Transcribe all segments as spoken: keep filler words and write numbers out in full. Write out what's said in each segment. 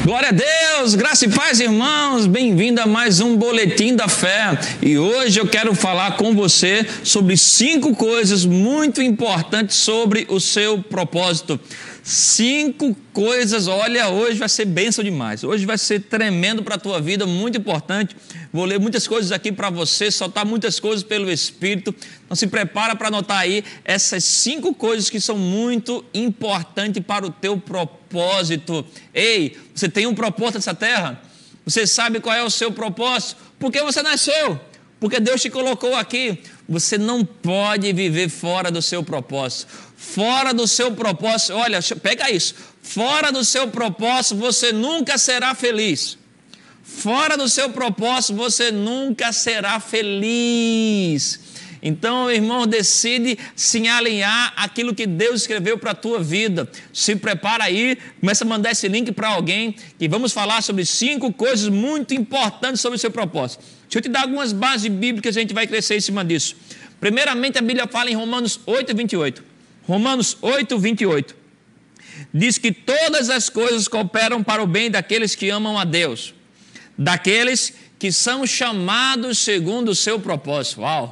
Glória a Deus, graça e paz, irmãos, bem-vindo a mais um Boletim da Fé. E hoje eu quero falar com você sobre cinco coisas muito importantes sobre o seu propósito. Cinco coisas, olha, hoje vai ser bênção demais, hoje vai ser tremendo para a tua vida, muito importante. Vou ler muitas coisas aqui para você, soltar muitas coisas pelo Espírito. Então se prepara para anotar aí essas cinco coisas que são muito importantes para o teu propósito. Ei, você tem um propósito nessa terra? Você sabe qual é o seu propósito? Por que você nasceu? Porque Deus te colocou aqui. Você não pode viver fora do seu propósito. Fora do seu propósito, olha, pega isso. Fora do seu propósito, você nunca será feliz. Fora do seu propósito, você nunca será feliz. Então, irmão, decide se alinhar àquilo que Deus escreveu para a tua vida. Se prepara aí, começa a mandar esse link para alguém e vamos falar sobre cinco coisas muito importantes sobre o seu propósito. Deixa eu te dar algumas bases bíblicas e a gente vai crescer em cima disso. Primeiramente, a Bíblia fala em Romanos oito, vinte e oito. Romanos oito, vinte e oito. Diz que todas as coisas cooperam para o bem daqueles que amam a Deus, daqueles que são chamados segundo o seu propósito. Uau!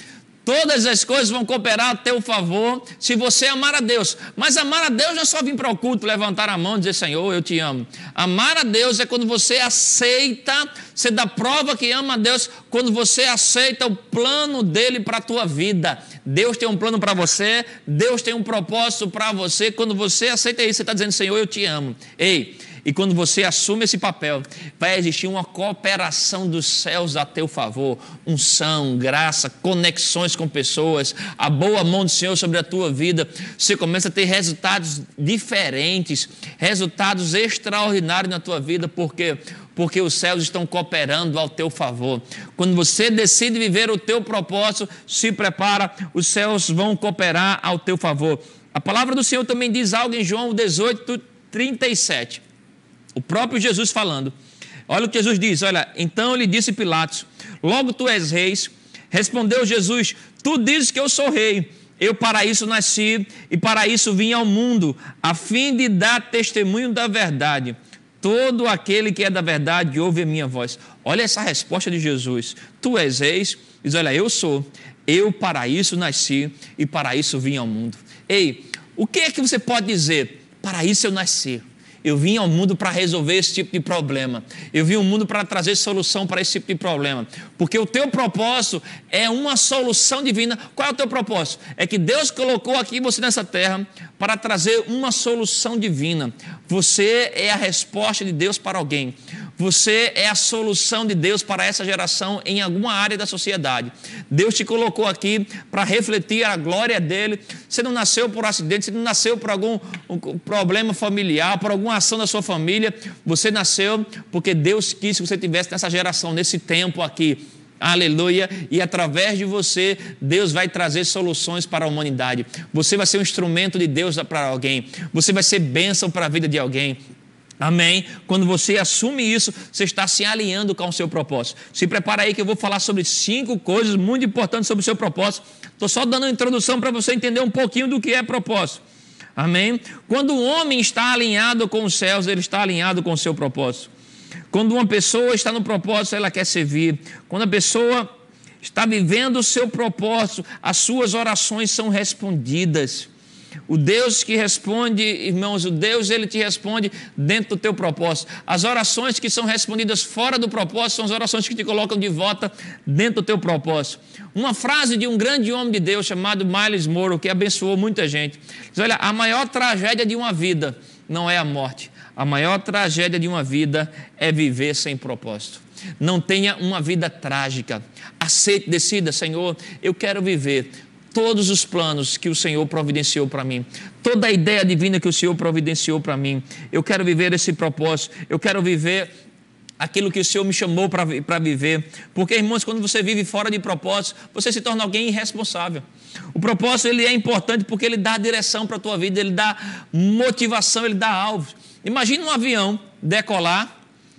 Todas as coisas vão cooperar a teu favor se você amar a Deus. Mas amar a Deus não é só vir para o culto, levantar a mão e dizer, Senhor, eu te amo. Amar a Deus é quando você aceita, você dá prova que ama a Deus, quando você aceita o plano dele para a tua vida. Deus tem um plano para você, Deus tem um propósito para você. Quando você aceita isso, você está dizendo, Senhor, eu te amo. Ei, e quando você assume esse papel, vai existir uma cooperação dos céus a teu favor, unção, graça, conexões com pessoas, a boa mão do Senhor sobre a tua vida. Você começa a ter resultados diferentes, resultados extraordinários na tua vida, porque porque os céus estão cooperando ao teu favor. Quando você decide viver o teu propósito, se prepara, os céus vão cooperar ao teu favor. A palavra do Senhor também diz algo em João dezoito, trinta e sete. O próprio Jesus falando. Olha o que Jesus diz, olha, então lhe disse Pilatos, logo tu és rei. Respondeu Jesus, tu dizes que eu sou rei. Eu para isso nasci e para isso vim ao mundo, a fim de dar testemunho da verdade. Todo aquele que é da verdade ouve a minha voz. Olha essa resposta de Jesus. Tu és rei, diz, olha, eu sou, eu para isso nasci e para isso vim ao mundo. Ei, o que é que você pode dizer? Para isso eu nasci. Eu vim ao mundo para resolver esse tipo de problema. Eu vim ao mundo para trazer solução para esse tipo de problema. Porque o teu propósito é uma solução divina. Qual é o teu propósito? É que Deus colocou aqui você nessa terra para trazer uma solução divina. Você é a resposta de Deus para alguém. Você é a solução de Deus para essa geração em alguma área da sociedade. Deus te colocou aqui para refletir a glória dele. Você não nasceu por acidente, você não nasceu por algum um problema familiar, por alguma ação da sua família. Você nasceu porque Deus quis que você estivesse nessa geração, nesse tempo aqui. Aleluia, e através de você, Deus vai trazer soluções para a humanidade. Você vai ser um instrumento de Deus para alguém. Você vai ser bênção para a vida de alguém. Amém? Quando você assume isso, você está se alinhando com o seu propósito. Se prepara aí que eu vou falar sobre cinco coisas muito importantes sobre o seu propósito. Estou só dando uma introdução para você entender um pouquinho do que é propósito. Amém? Quando o homem está alinhado com os céus, ele está alinhado com o seu propósito. Quando uma pessoa está no propósito, ela quer servir. Quando a pessoa está vivendo o seu propósito, as suas orações são respondidas. O Deus que responde, irmãos, o Deus, ele te responde dentro do teu propósito. As orações que são respondidas fora do propósito são as orações que te colocam de volta dentro do teu propósito. Uma frase de um grande homem de Deus chamado Myles Munroe, que abençoou muita gente. Diz, olha, a maior tragédia de uma vida não é a morte. A maior tragédia de uma vida é viver sem propósito. Não tenha uma vida trágica. Aceite, decida, Senhor, eu quero viver todos os planos que o Senhor providenciou para mim, toda a ideia divina que o Senhor providenciou para mim. Eu quero viver esse propósito, eu quero viver aquilo que o Senhor me chamou para viver. Porque, irmãos, quando você vive fora de propósito, você se torna alguém irresponsável. O propósito, ele é importante porque ele dá direção para a tua vida, ele dá motivação, ele dá alvos. Imagina um avião decolar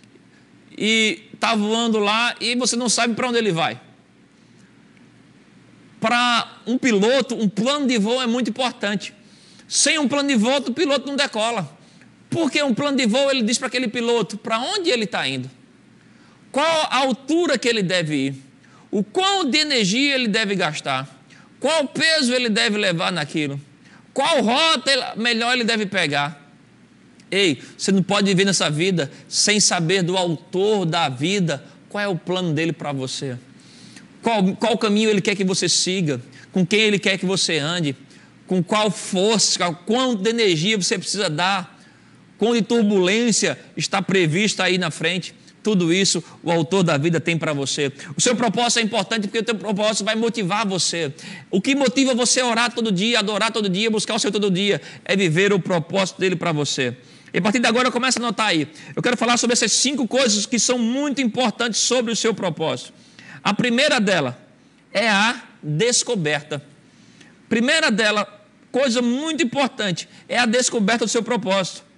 e está voando lá e você não sabe para onde ele vai. Para um piloto, um plano de voo é muito importante. Sem um plano de voo, o piloto não decola. Porque um plano de voo, ele diz para aquele piloto para onde ele está indo, qual a altura que ele deve ir, o quão de energia ele deve gastar, qual peso ele deve levar naquilo, qual rota melhor ele deve pegar. Ei, você não pode viver nessa vida sem saber do autor da vida, qual é o plano dele para você, qual, qual caminho ele quer que você siga, com quem ele quer que você ande, com qual força, quanto de energia você precisa dar, quanto de turbulência está prevista aí na frente. Tudo isso o autor da vida tem para você. O seu propósito é importante porque o teu propósito vai motivar você. O que motiva você a orar todo dia, adorar todo dia, buscar o Senhor todo dia, é viver o propósito dele para você. E a partir de agora começa a anotar aí. Eu quero falar sobre essas cinco coisas que são muito importantes sobre o seu propósito. A primeira dela é a descoberta. Primeira dela, coisa muito importante, é a descoberta do seu propósito.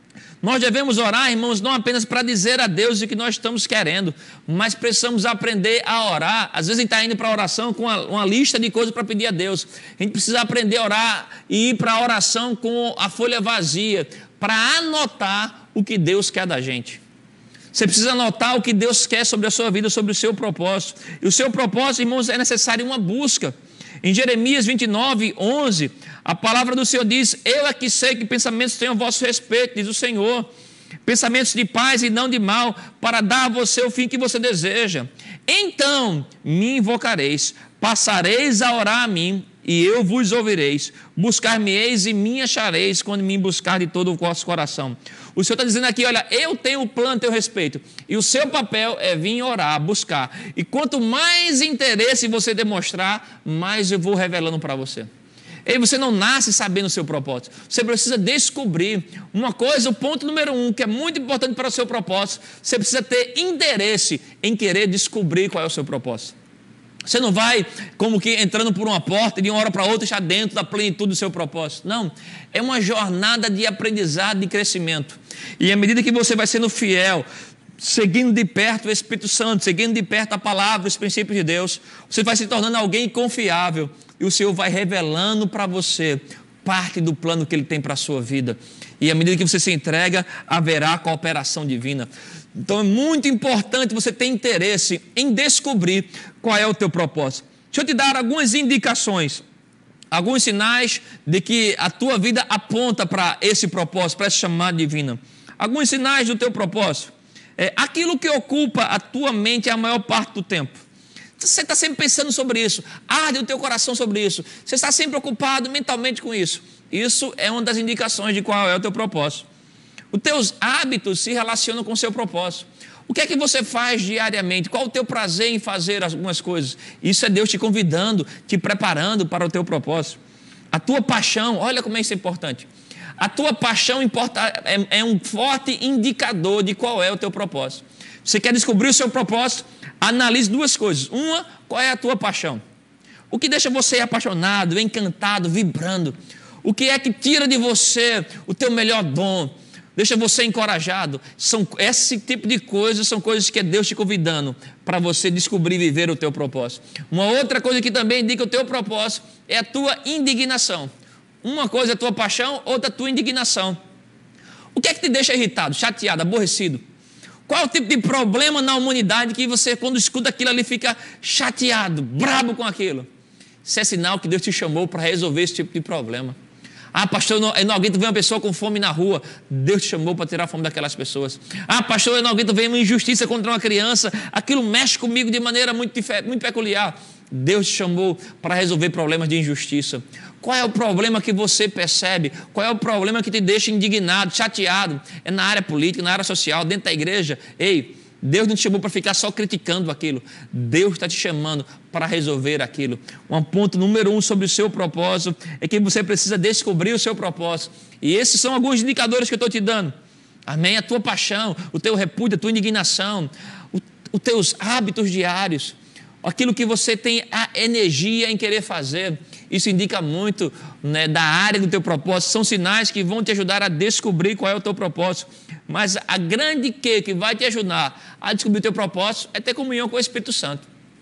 Nós devemos orar, irmãos, não apenas para dizer a Deus o que nós estamos querendo, mas precisamos aprender a orar. Às vezes a gente está indo para a oração com uma, uma lista de coisas para pedir a Deus. A gente precisa aprender a orar e ir para a oração com a folha vazia, para anotar o que Deus quer da gente. Você precisa anotar o que Deus quer sobre a sua vida, sobre o seu propósito. E o seu propósito, irmãos, é necessário uma busca. Em Jeremias vinte e nove, onze, a palavra do Senhor diz: eu é que sei que pensamentos tenho a vosso respeito, diz o Senhor, pensamentos de paz e não de mal, para dar a você o fim que você deseja. Então me invocareis, passareis a orar a mim, e eu vos ouvireis, buscar-me-eis e me achareis, quando me buscar de todo o vosso coração. O Senhor está dizendo aqui, olha, eu tenho um plano a teu respeito, e o seu papel é vir orar, buscar, e quanto mais interesse você demonstrar, mais eu vou revelando para você. E você não nasce sabendo o seu propósito, você precisa descobrir uma coisa, o ponto número um, que é muito importante para o seu propósito, você precisa ter interesse em querer descobrir qual é o seu propósito. Você não vai como que entrando por uma porta e de uma hora para outra já dentro da plenitude do seu propósito. Não, é uma jornada de aprendizado, de crescimento. E à medida que você vai sendo fiel, seguindo de perto o Espírito Santo, seguindo de perto a palavra, os princípios de Deus, você vai se tornando alguém confiável e o Senhor vai revelando para você parte do plano que Ele tem para a sua vida. E à medida que você se entrega, haverá cooperação divina. Então é muito importante você ter interesse em descobrir qual é o teu propósito. Deixa eu te dar algumas indicações, alguns sinais de que a tua vida aponta para esse propósito, para essa chamada divina. Alguns sinais do teu propósito. É, aquilo que ocupa a tua mente a maior parte do tempo. Você está sempre pensando sobre isso, arde o teu coração sobre isso, você está sempre ocupado mentalmente com isso. Isso é uma das indicações de qual é o teu propósito. Os teus hábitos se relacionam com o seu propósito. O que é que você faz diariamente? Qual o teu prazer em fazer algumas coisas? Isso é Deus te convidando, te preparando para o teu propósito. A tua paixão, olha como é isso importante. A tua paixão importa, é, é um forte indicador de qual é o teu propósito. Você quer descobrir o seu propósito? Analise duas coisas. Uma, qual é a tua paixão? O que deixa você apaixonado, encantado, vibrando? O que é que tira de você o teu melhor dom? Deixa você encorajado. São, esse tipo de coisas são coisas que é Deus te convidando para você descobrir e viver o teu propósito. Uma outra coisa que também indica o teu propósito é a tua indignação. Uma coisa é a tua paixão, outra a tua indignação. O que é que te deixa irritado, chateado, aborrecido? Qual é o tipo de problema na humanidade que você, quando escuta aquilo ali, fica chateado, brabo com aquilo? Isso é sinal que Deus te chamou para resolver esse tipo de problema. Ah, pastor, eu não aguento ver uma pessoa com fome na rua. Deus te chamou para tirar a fome daquelas pessoas. Ah, pastor, eu não aguento ver uma injustiça contra uma criança. Aquilo mexe comigo de maneira muito, muito peculiar. Deus te chamou para resolver problemas de injustiça. Qual é o problema que você percebe? Qual é o problema que te deixa indignado, chateado? É na área política, na área social, dentro da igreja? Ei, Deus não te chamou para ficar só criticando aquilo. Deus está te chamando para resolver aquilo. Um ponto número um sobre o seu propósito é que você precisa descobrir o seu propósito. E esses são alguns indicadores que eu estou te dando. Amém? A tua paixão, o teu repúdio, a tua indignação, o, os teus hábitos diários, aquilo que você tem a energia em querer fazer. Isso indica muito, né, da área do teu propósito. São sinais que vão te ajudar a descobrir qual é o teu propósito. Mas a grande que que vai te ajudar a descobrir o teu propósito é ter comunhão com o Espírito Santo.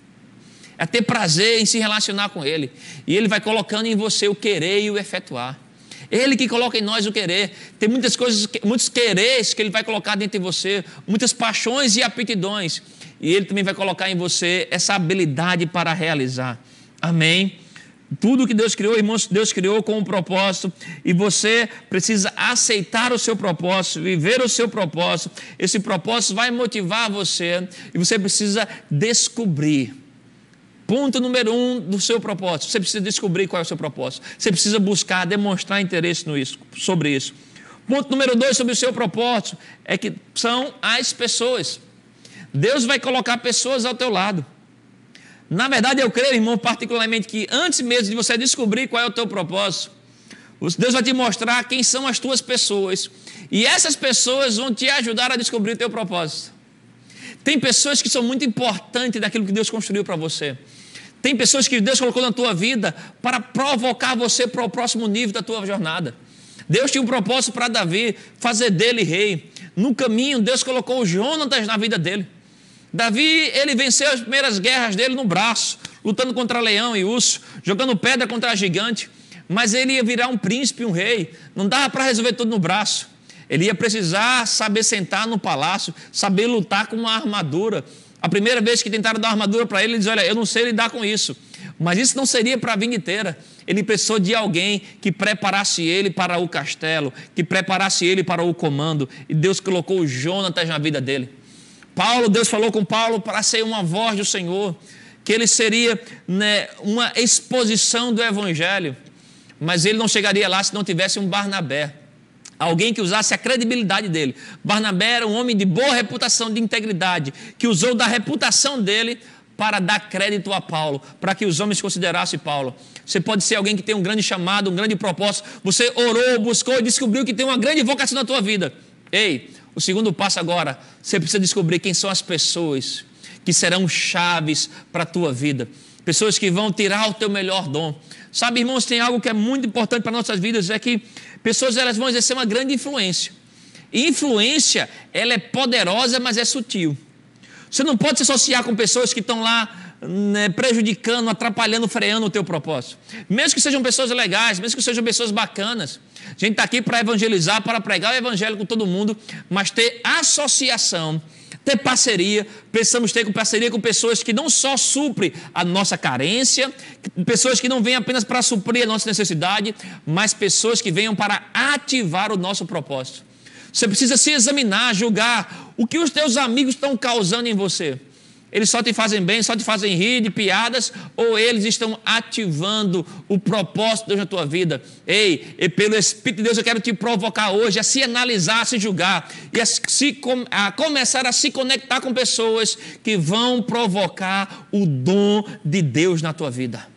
É ter prazer em se relacionar com Ele. E Ele vai colocando em você o querer e o efetuar. Ele que coloca em nós o querer. Tem muitas coisas, muitos quereres que Ele vai colocar dentro de você, muitas paixões e aptidões. E Ele também vai colocar em você essa habilidade para realizar. Amém? Tudo que Deus criou, irmãos, Deus criou com um propósito, e você precisa aceitar o seu propósito, viver o seu propósito. Esse propósito vai motivar você, e você precisa descobrir. Ponto número um do seu propósito: você precisa descobrir qual é o seu propósito. Você precisa buscar, demonstrar interesse no isso, sobre isso. Ponto número dois sobre o seu propósito é que são as pessoas. Deus vai colocar pessoas ao teu lado. Na verdade, eu creio, irmão, particularmente, que antes mesmo de você descobrir qual é o teu propósito, Deus vai te mostrar quem são as tuas pessoas. E essas pessoas vão te ajudar a descobrir o teu propósito. Tem pessoas que são muito importantes daquilo que Deus construiu para você. Tem pessoas que Deus colocou na tua vida para provocar você para o próximo nível da tua jornada. Deus tinha um propósito para Davi, fazer dele rei. No caminho, Deus colocou o Jonatas na vida dele. Davi, ele venceu as primeiras guerras dele no braço, lutando contra leão e urso, jogando pedra contra gigante, mas ele ia virar um príncipe, um rei. Não dava para resolver tudo no braço. Ele ia precisar saber sentar no palácio, saber lutar com uma armadura. A primeira vez que tentaram dar uma armadura para ele, ele diz: olha, eu não sei lidar com isso. Mas isso não seria para a vida inteira. Ele precisou de alguém que preparasse ele para o castelo, que preparasse ele para o comando. E Deus colocou o Jonatas na vida dele. Paulo, Deus falou com Paulo para ser uma voz do Senhor, que ele seria, né, uma exposição do Evangelho, mas ele não chegaria lá se não tivesse um Barnabé, alguém que usasse a credibilidade dele. Barnabé era um homem de boa reputação, de integridade, que usou da reputação dele para dar crédito a Paulo, para que os homens considerassem Paulo. Você pode ser alguém que tem um grande chamado, um grande propósito, você orou, buscou e descobriu que tem uma grande vocação na tua vida. Ei, o segundo passo agora, você precisa descobrir quem são as pessoas que serão chaves para a tua vida. Pessoas que vão tirar o teu melhor dom. Sabe, irmãos, tem algo que é muito importante para nossas vidas, é que pessoas, elas vão exercer uma grande influência. E influência, ela é poderosa, mas é sutil. Você não pode se associar com pessoas que estão lá, né, prejudicando, atrapalhando, freando o teu propósito. Mesmo que sejam pessoas legais, mesmo que sejam pessoas bacanas. A gente está aqui para evangelizar, para pregar o evangelho com todo mundo, mas ter associação, ter parceria. Precisamos ter parceria com pessoas que não só suprem a nossa carência, pessoas que não vêm apenas para suprir a nossa necessidade, mas pessoas que venham para ativar o nosso propósito. Você precisa se examinar, julgar o que os teus amigos estão causando em você. Eles só te fazem bem, só te fazem rir de piadas, ou eles estão ativando o propósito de Deus na tua vida? Ei, e pelo Espírito de Deus eu quero te provocar hoje a se analisar, a se julgar e a, se, a começar a se conectar com pessoas que vão provocar o dom de Deus na tua vida.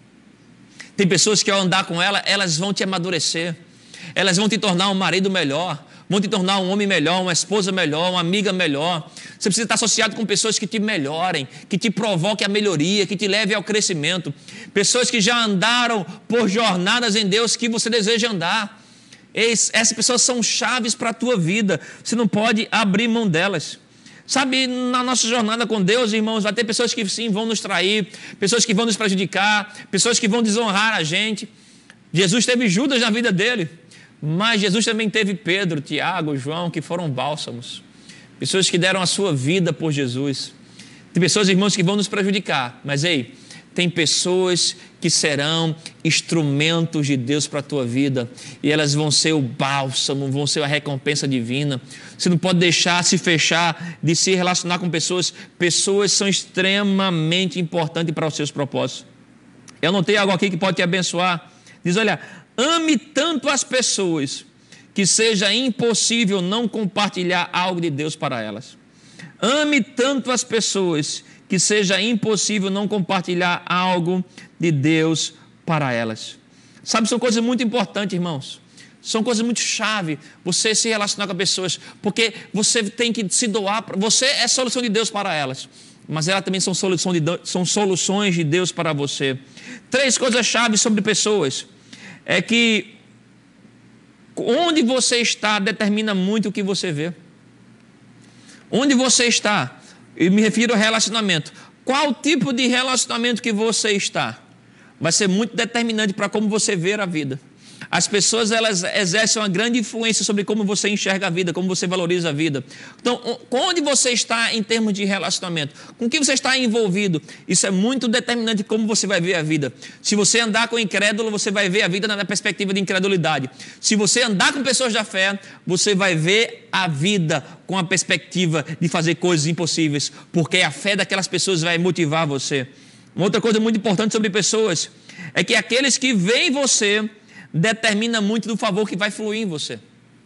Tem pessoas que ao andar com ela, elas vão te amadurecer, elas vão te tornar um marido melhor, vão te tornar um homem melhor, uma esposa melhor, uma amiga melhor. Você precisa estar associado com pessoas que te melhorem, que te provoquem a melhoria, que te levem ao crescimento. Pessoas que já andaram por jornadas em Deus que você deseja andar. Essas pessoas são chaves para a tua vida. Você não pode abrir mão delas. Sabe, na nossa jornada com Deus, irmãos, vai ter pessoas que sim vão nos trair, pessoas que vão nos prejudicar, pessoas que vão desonrar a gente. Jesus teve Judas na vida dele. Mas Jesus também teve Pedro, Tiago, João, que foram bálsamos. Pessoas que deram a sua vida por Jesus. Tem pessoas, irmãos, que vão nos prejudicar. Mas, ei, tem pessoas que serão instrumentos de Deus para a tua vida. E elas vão ser o bálsamo, vão ser a recompensa divina. Você não pode deixar se fechar de se relacionar com pessoas. Pessoas são extremamente importantes para os seus propósitos. Eu anotei algo aqui que pode te abençoar. Diz, olha... Ame tanto as pessoas que seja impossível não compartilhar algo de Deus para elas. Ame tanto as pessoas que seja impossível não compartilhar algo de Deus para elas. Sabe, são coisas muito importantes, irmãos. São coisas muito chave você se relacionar com pessoas, porque você tem que se doar. Você é a solução de Deus para elas, mas elas também são, solução de, são soluções de Deus para você. Três coisas chaves sobre pessoas. É que onde você está determina muito o que você vê. Onde você está, eu me refiro ao relacionamento. Qual tipo de relacionamento que você está vai ser muito determinante para como você ver a vida. As pessoas, elas exercem uma grande influência sobre como você enxerga a vida, como você valoriza a vida. Então, onde você está em termos de relacionamento? Com quem você está envolvido? Isso é muito determinante de como você vai ver a vida. Se você andar com incrédulo, você vai ver a vida na perspectiva de incredulidade. Se você andar com pessoas da fé, você vai ver a vida com a perspectiva de fazer coisas impossíveis, porque a fé daquelas pessoas vai motivar você. Uma outra coisa muito importante sobre pessoas é que aqueles que veem você determina muito do favor que vai fluir em você.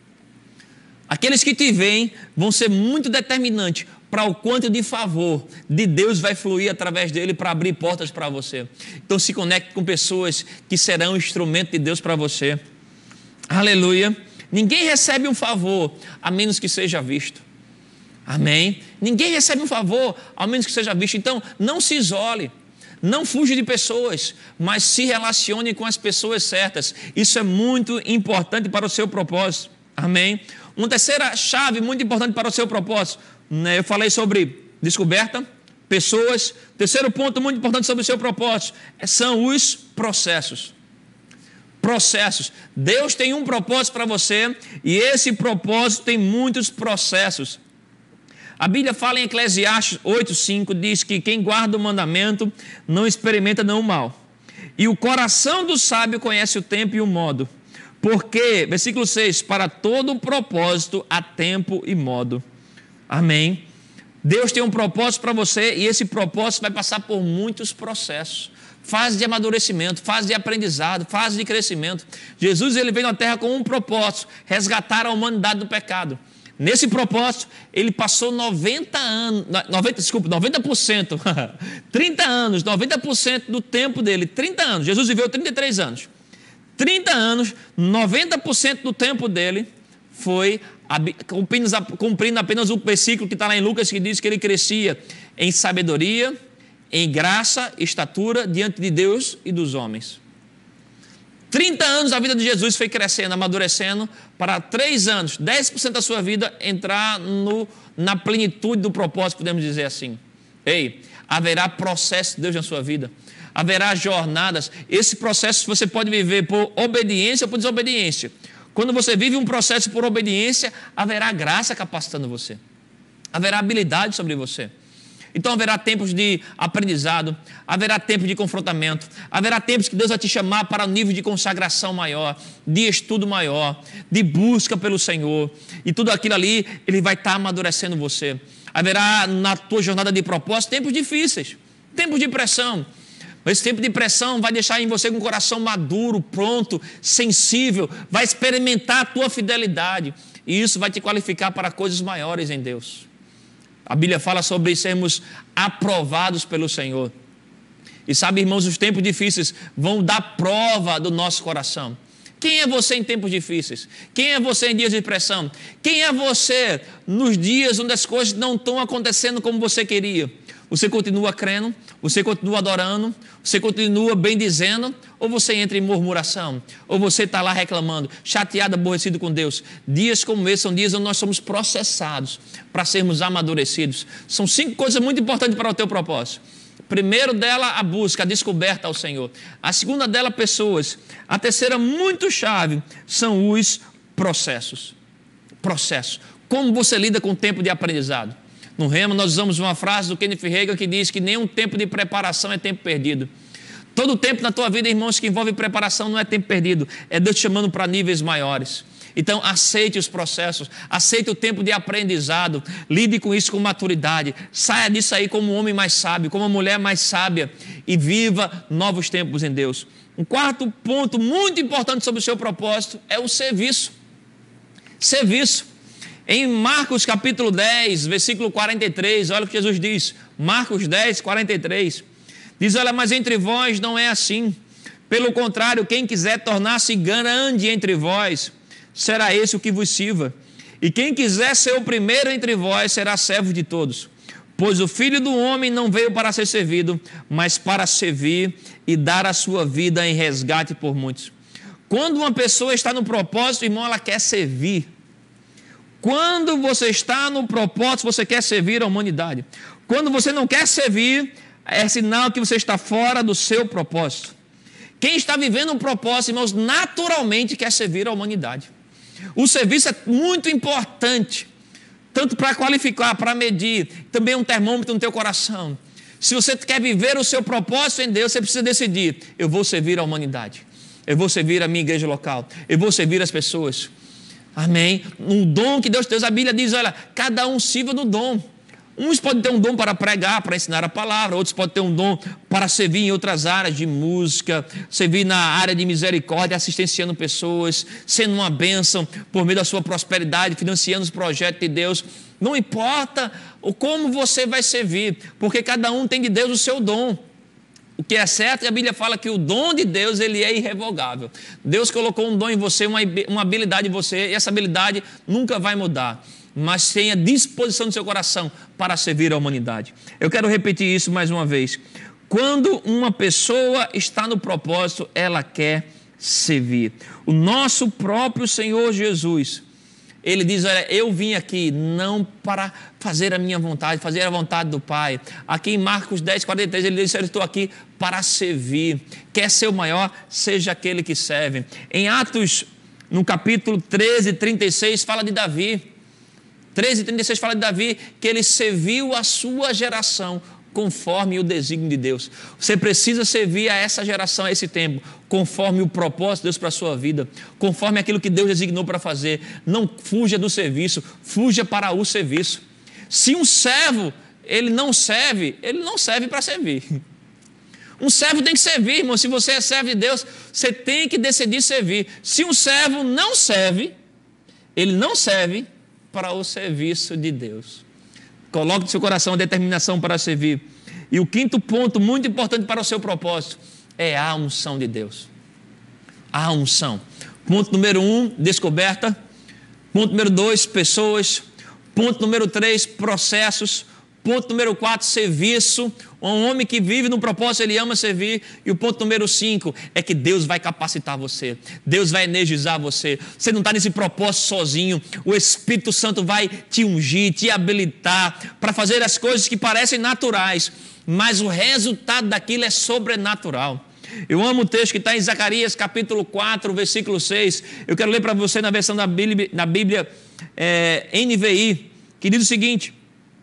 Aqueles que te veem vão ser muito determinantes para o quanto de favor de Deus vai fluir através dele para abrir portas para você. Então se conecte com pessoas que serão instrumento de Deus para você. Aleluia. Ninguém recebe um favor a menos que seja visto. Amém? Ninguém recebe um favor a menos que seja visto. Então não se isole. Não fuja de pessoas, mas se relacione com as pessoas certas. Isso é muito importante para o seu propósito. Amém? Uma terceira chave muito importante para o seu propósito. Né? Eu falei sobre descoberta, pessoas. Terceiro ponto muito importante sobre o seu propósito são os processos. Processos. Deus tem um propósito para você e esse propósito tem muitos processos. A Bíblia fala em Eclesiastes oito, cinco, diz que quem guarda o mandamento não experimenta nenhum mal. E o coração do sábio conhece o tempo e o modo. Porque, versículo seis, para todo propósito há tempo e modo. Amém. Deus tem um propósito para você e esse propósito vai passar por muitos processos. Fase de amadurecimento, fase de aprendizado, fase de crescimento. Jesus ele veio na terra com um propósito, resgatar a humanidade do pecado. Nesse propósito, ele passou noventa anos, noventa, desculpa, noventa por cento, trinta anos, noventa por cento do tempo dele, trinta anos, Jesus viveu trinta e três anos, trinta anos, noventa por cento do tempo dele foi cumprindo apenas o versículo que está lá em Lucas, que diz que ele crescia em sabedoria, em graça, estatura, diante de Deus e dos homens. trinta anos a vida de Jesus foi crescendo, amadurecendo, para três anos, dez por cento da sua vida entrar no, na plenitude do propósito, podemos dizer assim. Ei, haverá processo de Deus na sua vida, haverá jornadas. Esse processo você pode viver por obediência ou por desobediência. Quando você vive um processo por obediência, haverá graça capacitando você, haverá habilidade sobre você. Então haverá tempos de aprendizado, haverá tempos de confrontamento, haverá tempos que Deus vai te chamar para um nível de consagração maior, de estudo maior, de busca pelo Senhor. E tudo aquilo ali, Ele vai estar amadurecendo você. Haverá na tua jornada de propósito tempos difíceis, tempos de pressão. Mas esse tempo de pressão vai deixar em você com o coração maduro, pronto, sensível, vai experimentar a tua fidelidade. E isso vai te qualificar para coisas maiores em Deus. A Bíblia fala sobre sermos aprovados pelo Senhor. E sabe, irmãos, os tempos difíceis vão dar prova do nosso coração. Quem é você em tempos difíceis? Quem é você em dias de pressão? Quem é você nos dias onde as coisas não estão acontecendo como você queria? Você continua crendo? Você continua adorando? Você continua bendizendo? Ou você entra em murmuração? Ou você está lá reclamando, chateado, aborrecido com Deus? Dias como esse são dias onde nós somos processados para sermos amadurecidos. São cinco coisas muito importantes para o teu propósito. Primeiro dela, a busca, a descoberta ao Senhor. A segunda dela, pessoas. A terceira, muito chave, são os processos. Processos. Como você lida com o tempo de aprendizado? No Rema, nós usamos uma frase do Kenneth Hagin que diz que nenhum tempo de preparação é tempo perdido. Todo tempo na tua vida, irmãos, que envolve preparação não é tempo perdido. É Deus te chamando para níveis maiores. Então, aceite os processos, aceite o tempo de aprendizado, lide com isso com maturidade, saia disso aí como um homem mais sábio, como uma mulher mais sábia e viva novos tempos em Deus. Um quarto ponto muito importante sobre o seu propósito é o serviço. Serviço. Em Marcos capítulo dez, versículo quarenta e três, olha o que Jesus diz. Marcos dez, quarenta e três. Diz, olha, mas entre vós não é assim. Pelo contrário, quem quiser tornar-se grande entre vós, será esse o que vos sirva. E quem quiser ser o primeiro entre vós, será servo de todos. Pois o Filho do Homem não veio para ser servido, mas para servir e dar a sua vida em resgate por muitos. Quando uma pessoa está no propósito, irmão, ela quer servir. Quando você está no propósito, você quer servir a humanidade. Quando você não quer servir, é sinal que você está fora do seu propósito. Quem está vivendo um propósito, irmãos, naturalmente quer servir a humanidade. O serviço é muito importante, tanto para qualificar, para medir, também um termômetro no teu coração. Se você quer viver o seu propósito em Deus, você precisa decidir: eu vou servir a humanidade, eu vou servir a minha igreja local, eu vou servir as pessoas. Amém? Um dom que Deus te deu, a Bíblia diz, olha, cada um sirva do dom. Uns podem ter um dom para pregar, para ensinar a palavra, outros podem ter um dom para servir em outras áreas de música, servir na área de misericórdia, assistenciando pessoas, sendo uma bênção por meio da sua prosperidade, financiando os projetos de Deus. Não importa o como você vai servir, porque cada um tem de Deus o seu dom. O que é certo, a Bíblia fala que o dom de Deus, ele é irrevogável. Deus colocou um dom em você, uma, uma habilidade em você, e essa habilidade nunca vai mudar. Mas tenha disposição no seu coração para servir a humanidade. Eu quero repetir isso mais uma vez. Quando uma pessoa está no propósito, ela quer servir. O nosso próprio Senhor Jesus, Ele diz, olha, eu vim aqui não para fazer a minha vontade, fazer a vontade do Pai. Aqui em Marcos dez, quarenta e três, Ele diz, eu estou aqui para servir. Quer ser o maior, seja aquele que serve. Em Atos, no capítulo treze, trinta e seis, fala de Davi. treze, trinta e seis fala de Davi, que ele serviu a sua geração conforme o desígnio de Deus. Você precisa servir a essa geração, a esse tempo, conforme o propósito de Deus para a sua vida, conforme aquilo que Deus designou para fazer. Não fuja do serviço, fuja para o serviço. Se um servo, ele não serve, ele não serve para servir. Um servo tem que servir, irmão. Se você é servo de Deus, você tem que decidir servir. Se um servo não serve, ele não serve para o serviço de Deus. Coloque no seu coração a determinação para servir. E o quinto ponto, muito importante para o seu propósito, é a unção de Deus. A unção. Ponto número um, descoberta. Ponto número dois, pessoas. Ponto número três, processos. Ponto número quatro, serviço. Um homem que vive no propósito, ele ama servir. E o ponto número cinco é que Deus vai capacitar você. Deus vai energizar você. Você não está nesse propósito sozinho. O Espírito Santo vai te ungir, te habilitar para fazer as coisas que parecem naturais, mas o resultado daquilo é sobrenatural. Eu amo o texto que está em Zacarias capítulo quatro, versículo seis. Eu quero ler para você na versão da Bíblia, na Bíblia é, N V I, que diz o seguinte: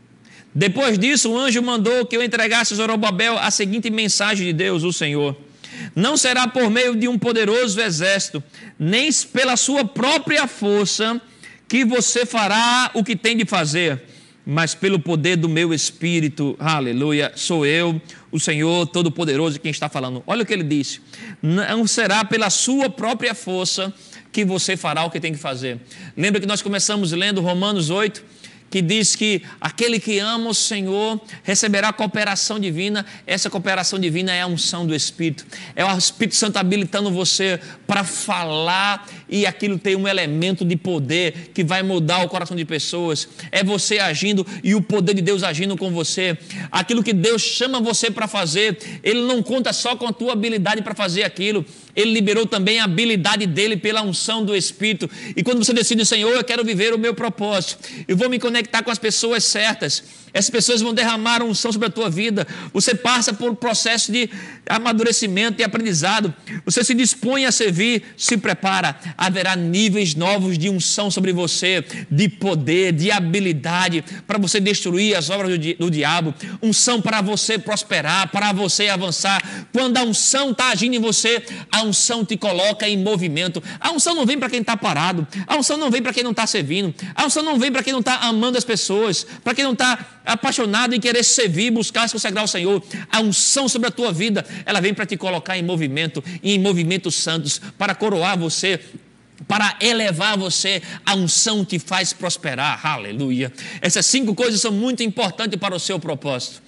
depois disso, o anjo mandou que eu entregasse a Zorobabel a seguinte mensagem de Deus, o Senhor: não será por meio de um poderoso exército, nem pela sua própria força, que você fará o que tem de fazer, mas pelo poder do meu Espírito. Aleluia, sou eu, o Senhor Todo-Poderoso, quem está falando. Olha o que ele disse: não será pela sua própria força que você fará o que tem que fazer. Lembra que nós começamos lendo Romanos oito? Que diz que aquele que ama o Senhor receberá cooperação divina. Essa cooperação divina é a unção do Espírito. É o Espírito Santo habilitando você para falar, e aquilo tem um elemento de poder que vai mudar o coração de pessoas. É você agindo e o poder de Deus agindo com você. Aquilo que Deus chama você para fazer, Ele não conta só com a tua habilidade para fazer aquilo. Ele liberou também a habilidade dele pela unção do Espírito. E quando você decide, Senhor, eu quero viver o meu propósito, eu vou me conectar com as pessoas certas, essas pessoas vão derramar unção sobre a tua vida. Você passa por um processo de amadurecimento e aprendizado. Você se dispõe a servir, se prepara. Haverá níveis novos de unção sobre você, de poder, de habilidade, para você destruir as obras do, di do diabo. Unção para você prosperar, para você avançar. Quando a unção está agindo em você, a unção te coloca em movimento. A unção não vem para quem está parado. A unção não vem para quem não está servindo. A unção não vem para quem não está amando as pessoas, para quem não está apaixonado em querer servir, buscar se consagrar ao Senhor. A unção sobre a tua vida, ela vem para te colocar em movimento, em movimentos santos, para coroar você, para elevar você. A unção te faz prosperar. Aleluia. Essas cinco coisas são muito importantes para o seu propósito.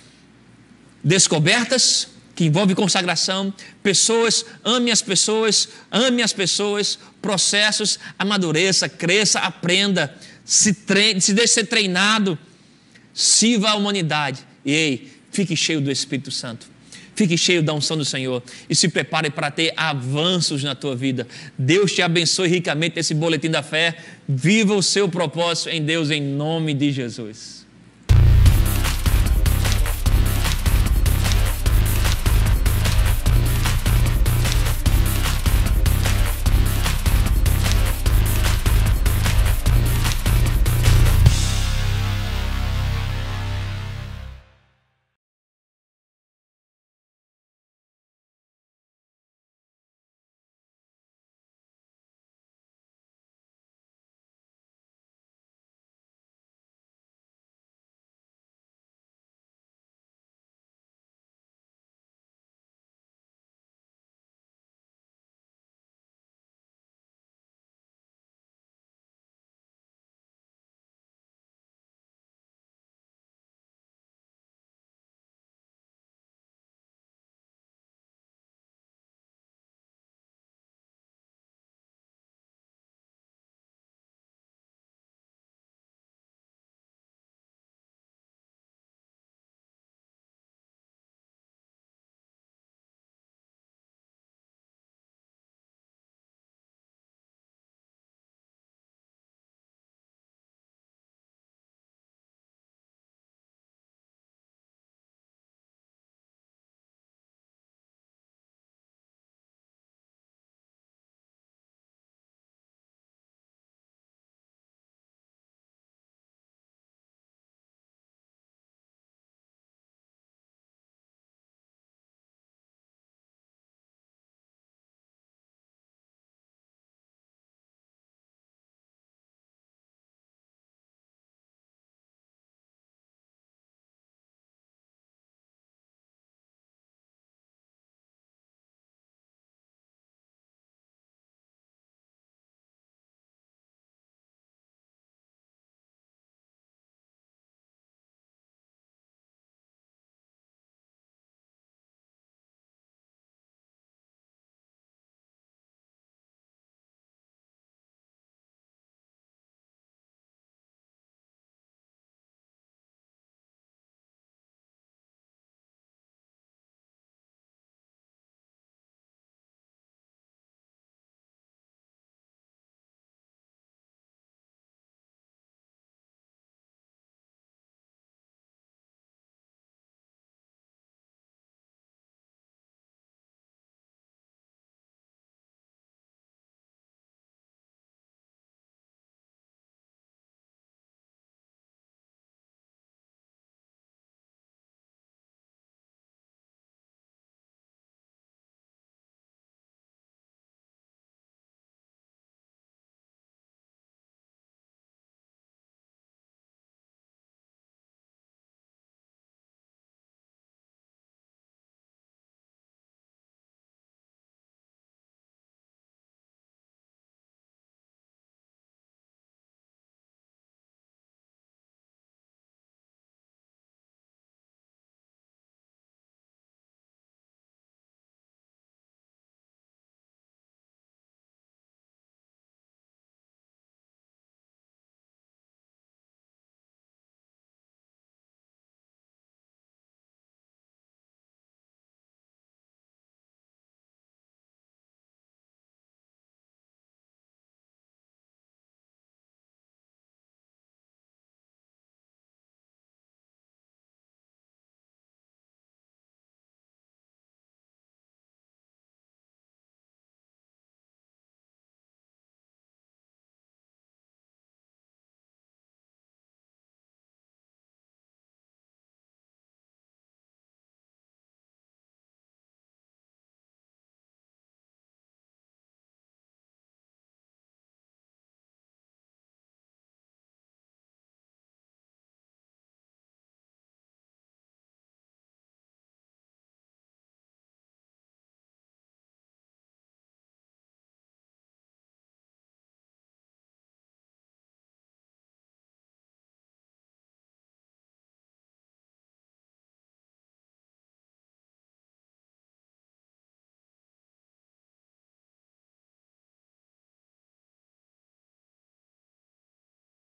Descobertas, que envolve consagração. Pessoas, ame as pessoas, ame as pessoas. Processos, amadureça, cresça, aprenda, se, treine, se deixe ser treinado. Sirva a humanidade. E ei, fique cheio do Espírito Santo. Fique cheio da unção do Senhor. E se prepare para ter avanços na tua vida. Deus te abençoe ricamente nesse boletim da fé. Viva o seu propósito em Deus, em nome de Jesus.